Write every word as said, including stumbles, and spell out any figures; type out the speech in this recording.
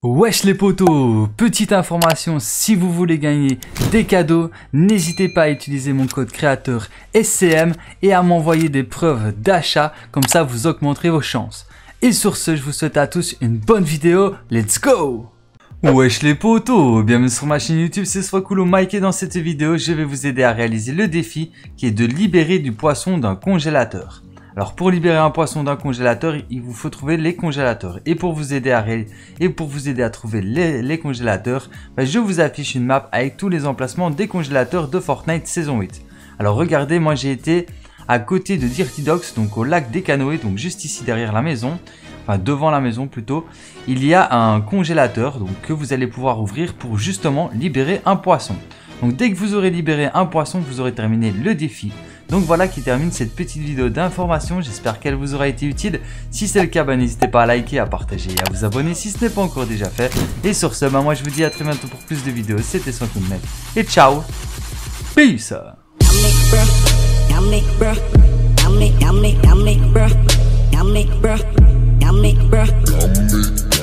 Wesh les potos, petite information, si vous voulez gagner des cadeaux, n'hésitez pas à utiliser mon code créateur S C M et à m'envoyer des preuves d'achat, comme ça vous augmenterez vos chances. Et sur ce, je vous souhaite à tous une bonne vidéo, let's go! Wesh les potos, bienvenue sur ma chaîne YouTube, c'est Swakulo Mike et dans cette vidéo, je vais vous aider à réaliser le défi qui est de libérer du poisson d'un congélateur. Alors pour libérer un poisson d'un congélateur, il vous faut trouver les congélateurs. Et pour vous aider à, ré... et pour vous aider à trouver les, les congélateurs, bah, je vous affiche une map avec tous les emplacements des congélateurs de Fortnite saison huit. Alors regardez, moi j'ai été à côté de Dirty Docks, donc au lac des Canoës, donc juste ici derrière la maison, enfin devant la maison plutôt. Il y a un congélateur donc, que vous allez pouvoir ouvrir pour justement libérer un poisson. Donc dès que vous aurez libéré un poisson, vous aurez terminé le défi. Donc voilà qui termine cette petite vidéo d'information, j'espère qu'elle vous aura été utile. Si c'est le cas, bah, n'hésitez pas à liker, à partager et à vous abonner si ce n'est pas encore déjà fait. Et sur ce, bah, moi je vous dis à très bientôt pour plus de vidéos, c'était Swakulo Mike et ciao, peace. Yummy, yummy, yummy, bruh. Yummy, bruh. Yummy, bruh.